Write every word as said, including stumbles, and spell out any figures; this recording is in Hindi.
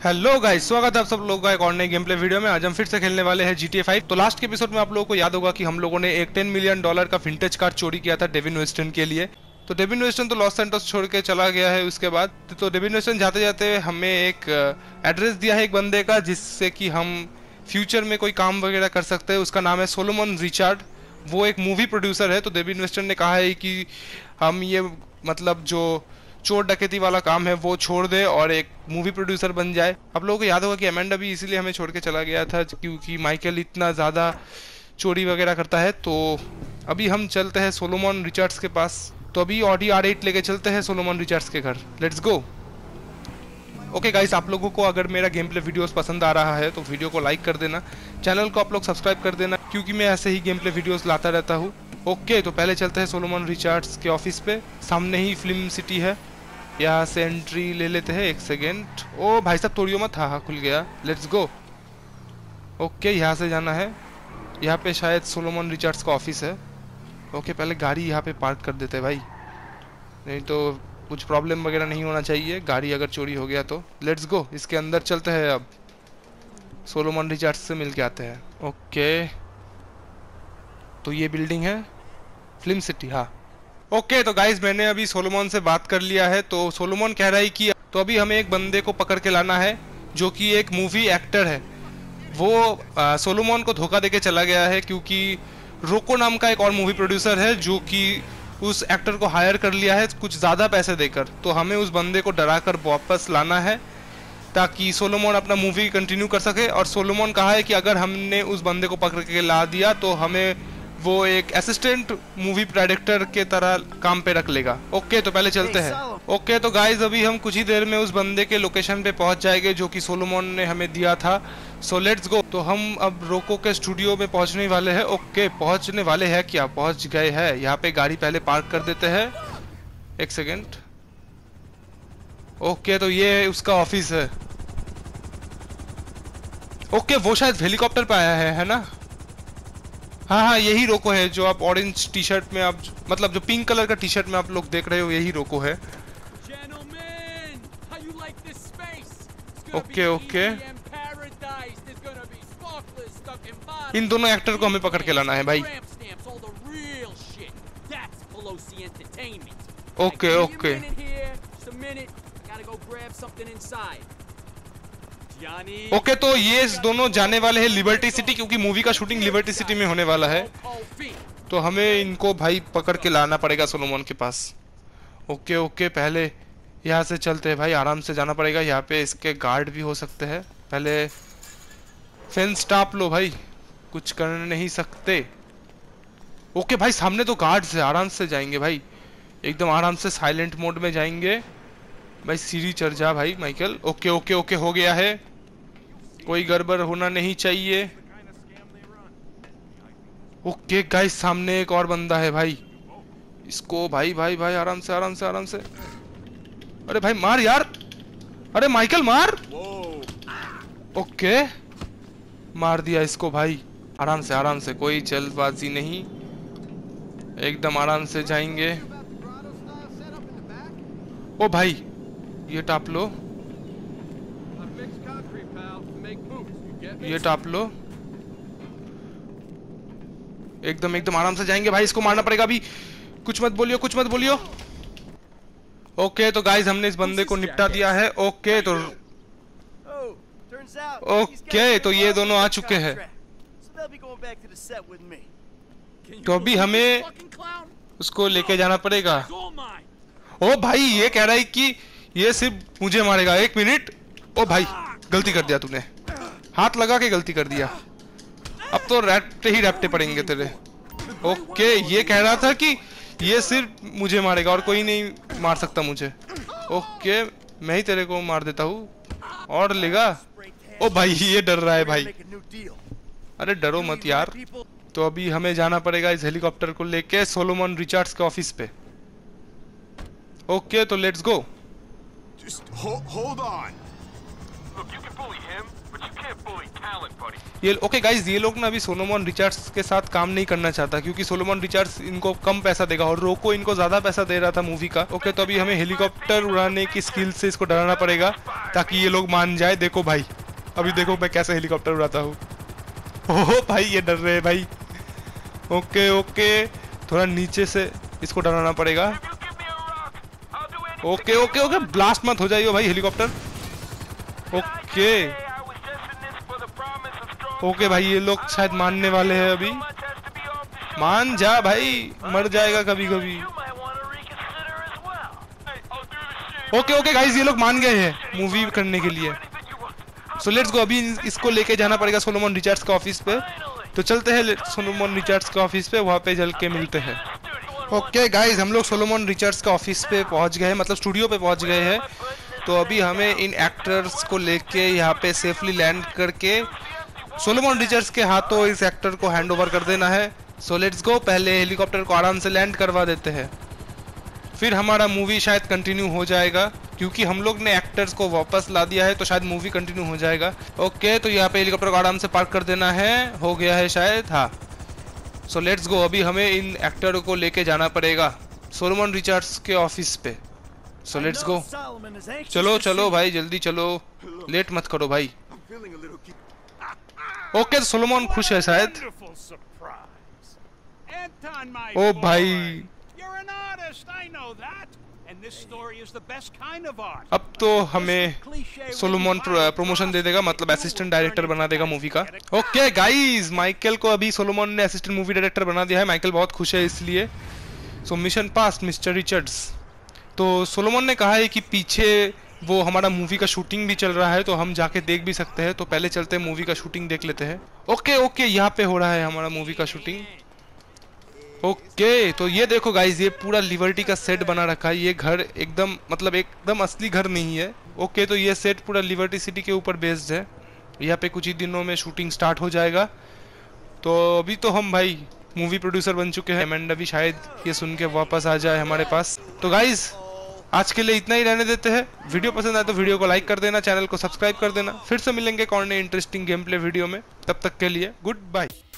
हेलो गाइस, स्वागत है आप सब लोगों का एक और नई गेम प्ले वीडियो में। आज हम फिर से खेलने वाले हैं जी टी ए फाइव। तो लास्ट के एपिसोड में आप लोगों को याद होगा कि हम लोगों ने एक टेन मिलियन डॉलर का विंटेज कार चोरी किया था डेविन वेस्टन के लिए। तो डेविन वेस्टन तो लॉस सैंटोस छोड़ के चला गया है उसके बाद। तो डेविन वेस्टन जाते जाते हमें एक एड्रेस दिया है एक बंदे का, जिससे कि हम फ्यूचर में कोई काम वगैरह कर सकते हैं। उसका नाम है सोलोमन रिचर्ड। वो एक मूवी प्रोड्यूसर है। तो डेविन वेस्टन ने कहा है कि हम ये मतलब जो चोर डकैती वाला काम है वो छोड़ दे और एक मूवी प्रोड्यूसर बन जाए। आप लोगों को याद होगा कि अमेंडा भी इसीलिए हमें छोड़ के चला गया था क्योंकि माइकल इतना ज़्यादा चोरी वगैरह करता है। तो अभी हम चलते हैं सोलोमन रिचर्ड्स के पास। तो अभी ऑडी आर एट लेके चलते हैं सोलोमन रिचर्ड्स के घर। Let's go. ओके गाइस, आप लोगों को अगर मेरा गेम प्ले वीडियोस पसंद आ रहा है तो वीडियो को लाइक कर देना, चैनल को आप लोग सब्सक्राइब कर देना क्योंकि मैं ऐसे ही गेम प्ले वीडियोस लाता रहता हूँ। ओके, तो पहले चलते हैं सोलोमन रिचर्ड्स के ऑफिस पे। सामने ही फिल्म सिटी है, यहाँ से एंट्री ले लेते हैं। एक सेकेंड। ओ भाई साहब तोड़ियो मत। हाँ हाँ खुल गया। Let's go. ओके, यहाँ से जाना है। यहाँ पे शायद सोलोमन रिचर्ड्स का ऑफिस है। ओके, पहले गाड़ी यहाँ पे पार्क कर देते हैं भाई, नहीं तो कुछ प्रॉब्लम वगैरह नहीं होना चाहिए गाड़ी अगर चोरी हो गया तो। लेट्स गो, इसके अंदर चलते हैं। अब सोलोमन रिचर्ड्स से मिल के आते हैं। ओके, तो ये बिल्डिंग है फिल्म सिटी। हाँ ओके, तो गाइज मैंने अभी सोलोमन से बात कर लिया है। तो सोलोमन कह रहा है कि तो अभी हमें एक बंदे को पकड़ के लाना है जो कि एक मूवी एक्टर है। वो आ, सोलोमन को धोखा देके चला गया है क्योंकि रोको नाम का एक और मूवी प्रोड्यूसर है जो कि उस एक्टर को हायर कर लिया है कुछ ज़्यादा पैसे देकर। तो हमें उस बंदे को डरा कर वापस लाना है ताकि सोलोमन अपना मूवी कंटिन्यू कर सके। और सोलोमन कहा है कि अगर हमने उस बंदे को पकड़ के ला दिया तो हमें वो एक असिस्टेंट मूवी डायरेक्टर के तरह काम पे रख लेगा। ओके, तो पहले चलते हैं। ओके, तो गाइज अभी हम कुछ ही देर में उस बंदे के लोकेशन पे पहुंच जाएंगे जो कि सोलोमन ने हमें दिया था। So let's go. तो हम अब रोको के स्टूडियो में पहुंचने वाले हैं। ओके, पहुंचने वाले हैं क्या? पहुंच गए हैं। यहाँ पे गाड़ी पहले पार्क कर देते हैं। एक सेकेंड। ओके, तो ये उसका ऑफिस है। ओके, वो शायद हेलीकॉप्टर पे आया है है ना? हाँ हाँ, यही रोको है जो आप ऑरेंज टी शर्ट में आप मतलब जो पिंक कलर का टी शर्ट में आप लोग देख रहे हो, यही रोको है। ओके ओके, इन दोनों एक्टर को हमें पकड़ के लाना है भाई। ओके ओके ओके, तो ये दोनों जाने वाले हैं लिबर्टी सिटी क्योंकि मूवी का शूटिंग लिबर्टी सिटी में होने वाला है। तो हमें इनको भाई पकड़ के लाना पड़ेगा सोलोमन के पास। ओके ओके, पहले यहाँ से चलते हैं भाई, आराम से जाना पड़ेगा। यहाँ पे इसके गार्ड भी हो सकते हैं। पहले फेंस टाप लो भाई, कुछ कर नहीं सकते। ओके भाई, सामने तो गार्ड्स है, आराम से जाएंगे भाई, एकदम आराम से साइलेंट मोड में जाएंगे भाई। सीढ़ी चढ़ जा भाई माइकल। ओके ओके ओके, हो गया है, कोई गड़बड़ होना नहीं चाहिए। ओके गाइस, सामने एक और बंदा है भाई, इसको भाई भाई भाई आराम से आराम से आराम से। अरे भाई मार यार, अरे माइकल मार। ओके, मार दिया इसको भाई, आराम से आराम से, कोई जल्दबाजी नहीं, एकदम आराम से जाएंगे। ओ भाई ये टाप लो, ये टाप लो, एकदम एकदम आराम से जाएंगे भाई। इसको मारना पड़ेगा अभी, कुछ मत बोलियो कुछ मत बोलियो। ओके, तो गाइस हमने इस बंदे को निपटा दिया है। ओके तो ओके तो ये दोनों आ चुके हैं। तो अभी हमें उसको लेके जाना पड़ेगा। ओ भाई ये कह रहा है कि ये सिर्फ मुझे मारेगा। एक मिनट। ओ भाई गलती कर दिया तूने, हाथ लगा के गलती कर दिया। अब तो रैपटे ही रैपटे पड़ेंगे तेरे। ओके, ये कह रहा था कि ये सिर्फ मुझे मारेगा और कोई नहीं मार सकता मुझे। ओके, मैं ही तेरे को मार देता हूँ और लेगा। ओ भाई ये डर रहा है भाई। अरे डरो मत यार। तो अभी हमें जाना पड़ेगा इस हेलीकॉप्टर को लेके सोलोमन रिचर्ड्स के ऑफिस पे। ओके, तो लेट्स गो। ये ओके गाइस, ये लोग ना अभी सोलोमन रिचर्ड्स के साथ काम नहीं करना चाहता क्योंकि सोलोमन रिचर्ड्स इनको कम पैसा देगा और रोको इनको ज्यादा पैसा दे रहा था मूवी का। ओके, तो अभी हमें हेलीकॉप्टर उड़ाने की स्किल से इसको डराना पड़ेगा। ताकि ये लोग मान जाए। देखो भाई, अभी देखो मैं कैसे हेलीकॉप्टर उड़ाता हूँ। ओह भाई ये डर रहे हैं भाई। ओके ओके, थोड़ा नीचे से इसको डराना पड़ेगा। ओके ओके ओके, ब्लास्ट मत हो जाइए भाई हेलीकॉप्टर। ओके ओके भाई, ये लोग शायद मानने वाले हैं अभी। मान जा भाई, मर जाएगा कभी कभी। ओके ओके गाइस, ये लोग मान गए हैं मूवी करने के लिए। सो लेट्स गो, अभी इसको लेके जाना पड़ेगा सोलोमन रिचर्ड्स के ऑफिस पे। तो चलते हैं सोलोमन रिचर्ड्स के ऑफिस पे, वहाँ पे चल के मिलते हैं। ओके गाइस, हम लोग सोलोमन रिचर्ड्स के ऑफिस पे पहुँच गए हैं, मतलब स्टूडियो पे पहुँच गए हैं। तो अभी हमें इन एक्टर्स को लेके यहाँ पे सेफली लैंड करके सोलोमन रिचर्ड्स के हाथों इस एक्टर को हैंड ओवर कर देना है। सो लेट्स गो, पहले हेलीकॉप्टर को आराम से लैंड करवा देते हैं, फिर हमारा मूवी शायद कंटिन्यू हो जाएगा। क्योंकि हम लोग ने एक्टर्स को वापस ला दिया है तो शायद मूवी कंटिन्यू हो जाएगा। ओके, तो यहाँ पे हेलीकॉप्टर को आराम से पार्क कर देना है, हो गया है शायद, हाँ। सो लेट्स गो, अभी हमें इन एक्टर को लेके जाना पड़ेगा सोलोमन रिचर्ड्स के ऑफिस पे। सो लेट्स गो, चलो चलो भाई जल्दी चलो, लेट मत करो भाई। ओके, तो सोलोमन खुश है शायद। ओ भाई, अब तो हमें सोलोमन प्रमोशन दे देगा, मतलब असिस्टेंट डायरेक्टर बना देगा मूवी का। ओके गाइस, माइकल को अभी सोलोमन ने असिस्टेंट मूवी डायरेक्टर बना दिया है। माइकल बहुत खुश है इसलिए। So mission pass mister Richards. तो सोलोमन ने कहा है कि पीछे वो हमारा मूवी का शूटिंग भी चल रहा है, तो हम जाके देख भी सकते हैं। तो पहले चलते हैं मूवी का शूटिंग देख लेते हैं। ओके ओके, यहाँ पे हो रहा है हमारा मूवी का शूटिंग। ओके, तो ये देखो गाइज, ये पूरा लिबर्टी का सेट बना रखा है। ये घर एकदम मतलब एकदम असली घर नहीं है। ओके, तो ये सेट पूरा लिबर्टी सिटी के ऊपर बेस्ड है। यहाँ पे कुछ ही दिनों में शूटिंग स्टार्ट हो जाएगा। तो अभी तो हम भाई मूवी प्रोड्यूसर बन चुके हैं। एमेंडा भी शायद ये सुन के वापस आ जाए हमारे पास। तो गाइज आज के लिए इतना ही रहने देते हैं। वीडियो पसंद आए तो वीडियो को लाइक कर देना, चैनल को सब्सक्राइब कर देना। फिर से मिलेंगे कौन नई इंटरेस्टिंग गेम प्ले वीडियो में, तब तक के लिए गुड बाय।